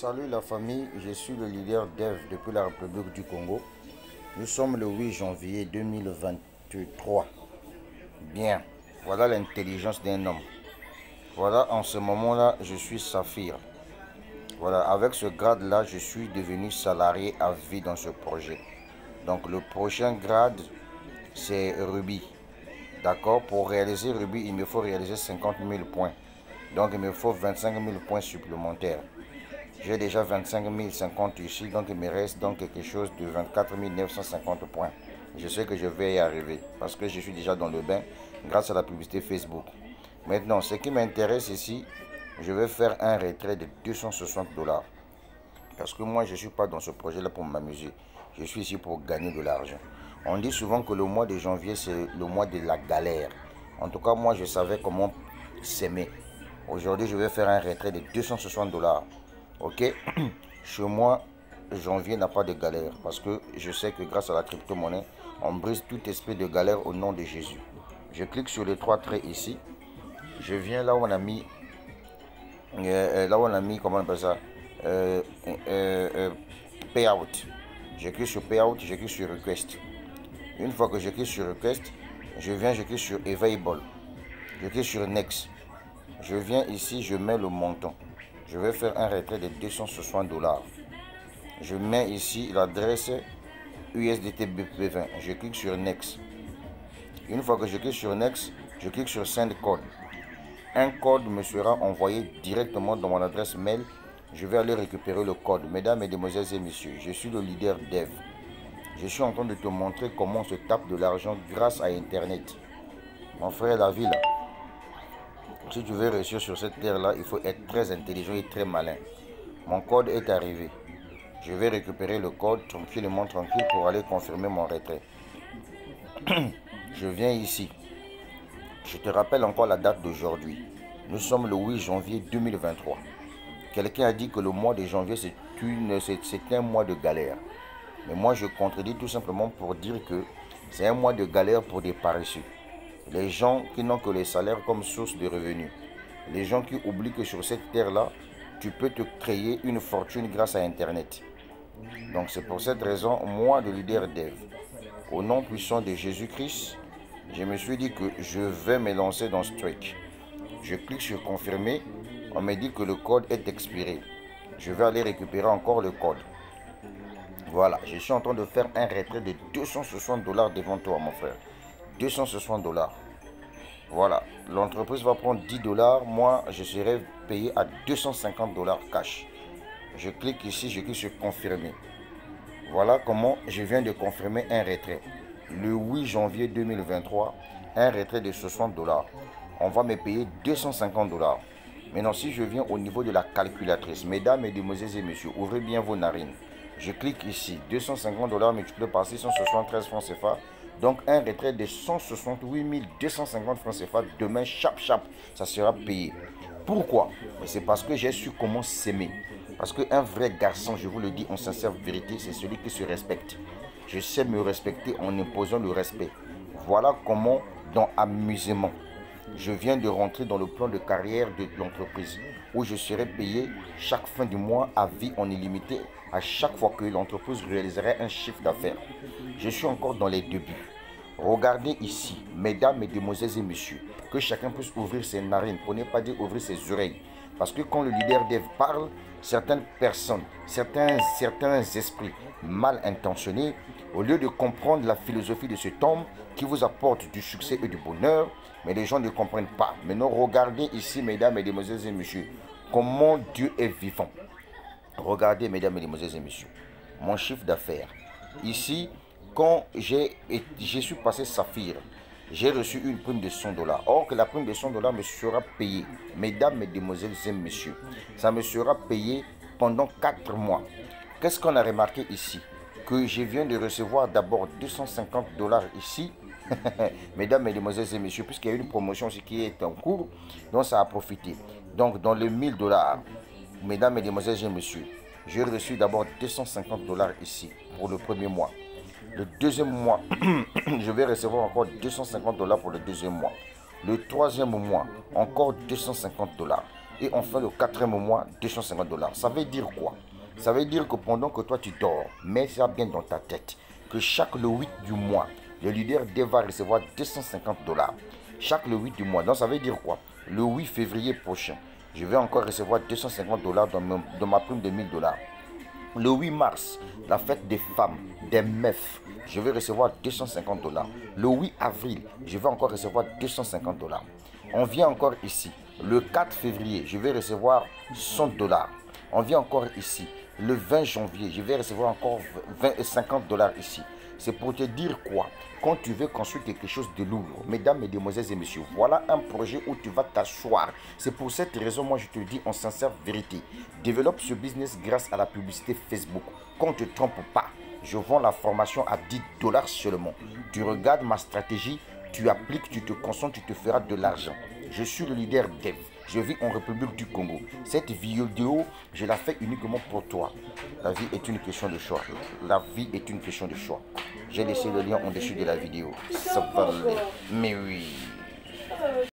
Salut la famille, je suis le leader Dev depuis la République du Congo. Nous sommes le 8 janvier 2023. Bien, voilà l'intelligence d'un homme. Voilà, en ce moment-là, je suis Saphir. Voilà, avec ce grade-là, je suis devenu salarié à vie dans ce projet. Donc le prochain grade, c'est Ruby. D'accord, pour réaliser Ruby, il me faut réaliser 50 000 points. Donc il me faut 25 000 points supplémentaires. J'ai déjà 25 050 ici, donc il me reste donc quelque chose de 24 950 points. Je sais que je vais y arriver parce que je suis déjà dans le bain grâce à la publicité Facebook. Maintenant, ce qui m'intéresse ici, je vais faire un retrait de 260 $. Parce que moi, je ne suis pas dans ce projet-là pour m'amuser. Je suis ici pour gagner de l'argent. On dit souvent que le mois de janvier, c'est le mois de la galère. En tout cas, moi, je savais comment s'aimer. Aujourd'hui, je vais faire un retrait de 260 $. Ok, chez moi, janvier n'a pas de galère parce que je sais que grâce à la crypto-monnaie, on brise tout esprit de galère au nom de Jésus. Je clique sur les trois traits ici. Je viens là où on a mis, comment on appelle ça, payout. Je clique sur payout, je clique sur request. Une fois que je clique sur request, je clique sur available. Je clique sur next. Je viens ici, je mets le montant. Je vais faire un retrait de 260 $. Je mets ici l'adresse USDT BP20. Je clique sur Next. Une fois que je clique sur Next, je clique sur Send Code. Un code me sera envoyé directement dans mon adresse mail. Je vais aller récupérer le code. Mesdames, mesdemoiselles et messieurs, je suis le leader Dev. Je suis en train de te montrer comment on se tape de l'argent grâce à Internet. Mon frère, la vie là. Si tu veux réussir sur cette terre-là, il faut être très intelligent et très malin. Mon code est arrivé. Je vais récupérer le code tranquillement, pour aller confirmer mon retrait. Je viens ici. Je te rappelle encore la date d'aujourd'hui. Nous sommes le 8 janvier 2023. Quelqu'un a dit que le mois de janvier, c'est un mois de galère. Mais moi, je contredis tout simplement pour dire que c'est un mois de galère pour des paresseux. Les gens qui n'ont que les salaires comme source de revenus. Les gens qui oublient que sur cette terre-là, tu peux te créer une fortune grâce à Internet. Donc c'est pour cette raison, moi, le leader Dev, au nom puissant de Jésus-Christ, je me suis dit que je vais me lancer dans ce truc. Je clique sur confirmer. On me dit que le code est expiré. Je vais aller récupérer encore le code. Voilà, je suis en train de faire un retrait de 260 $ devant toi, mon frère. 260 $. Voilà, l'entreprise va prendre 10 $. Moi, je serai payé à 250 $ cash. Je clique ici, je clique sur confirmer. Voilà comment je viens de confirmer un retrait. Le 8 janvier 2023, un retrait de 60 $. On va me payer 250 $. Maintenant, si je viens au niveau de la calculatrice, mesdames, mesdemoiselles et messieurs, ouvrez bien vos narines. Je clique ici, 250 $ multiplié par 673 francs CFA. Donc un retrait de 168 250 francs CFA. Demain, chap, ça sera payé. Pourquoi? C'est parce que j'ai su comment s'aimer. Parce qu'un vrai garçon, je vous le dis en sincère vérité, c'est celui qui se respecte. Je sais me respecter en imposant le respect. Voilà comment, dans amusement, je viens de rentrer dans le plan de carrière de l'entreprise où je serai payé chaque fin du mois à vie en illimité à chaque fois que l'entreprise réaliserait un chiffre d'affaires. Je suis encore dans les débuts. Regardez ici, mesdames, mesdemoiselles et messieurs, que chacun puisse ouvrir ses narines, pour ne pas dire ouvrir ses oreilles. Parce que quand le leader Dev parle, certaines personnes, certains esprits mal intentionnés, au lieu de comprendre la philosophie de cet homme qui vous apporte du succès et du bonheur, mais les gens ne comprennent pas. Maintenant, regardez ici, mesdames, mesdemoiselles et messieurs, comment Dieu est vivant. Regardez, mesdames, mesdemoiselles et messieurs, mon chiffre d'affaires. Ici, quand je suis passé Saphir, j'ai reçu une prime de 100 $. Or que la prime de 100 $ me sera payée, mesdames, mesdemoiselles et messieurs, ça me sera payé pendant 4 mois. Qu'est-ce qu'on a remarqué ici? Que je viens de recevoir d'abord 250 $ ici, mesdames, mesdemoiselles et messieurs, puisqu'il y a une promotion aussi qui est en cours, donc ça a profité. Donc dans les 1000 $, mesdames, mesdemoiselles et messieurs, j'ai reçu d'abord 250 $ ici pour le premier mois. Le deuxième mois, je vais recevoir encore 250 $ pour le deuxième mois. Le troisième mois, encore 250 $. Et on fait le 4e mois, 250 $. Ça veut dire quoi? Ça veut dire que pendant que toi tu dors, mets ça bien dans ta tête, que chaque le 8 du mois, le leader Dev va recevoir 250 $. Chaque le 8 du mois. Donc ça veut dire quoi? Le 8 février prochain, je vais encore recevoir 250 $ dans ma prime de 1000 $. Le 8 mars, la fête des femmes, des meufs, je vais recevoir 250 $. Le 8 avril, je vais encore recevoir 250 $. On vient encore ici. Le 4 février, je vais recevoir 100 $. On vient encore ici. Le 20 janvier, je vais recevoir encore 50 $ ici. C'est pour te dire quoi? Quand tu veux construire quelque chose de lourd, mesdames, mesdemoiselles et messieurs, voilà un projet où tu vas t'asseoir. C'est pour cette raison, moi je te dis en sincère vérité, développe ce business grâce à la publicité Facebook. Qu'on ne te trompe pas, je vends la formation à 10 $ seulement. Tu regardes ma stratégie, tu appliques, tu te concentres, tu te feras de l'argent. Je suis le leader Dev. Je vis en République du Congo. Cette vidéo, je la fais uniquement pour toi. La vie est une question de choix. La vie est une question de choix. J'ai laissé le lien en dessous de la vidéo. Ça va aller. Mais oui.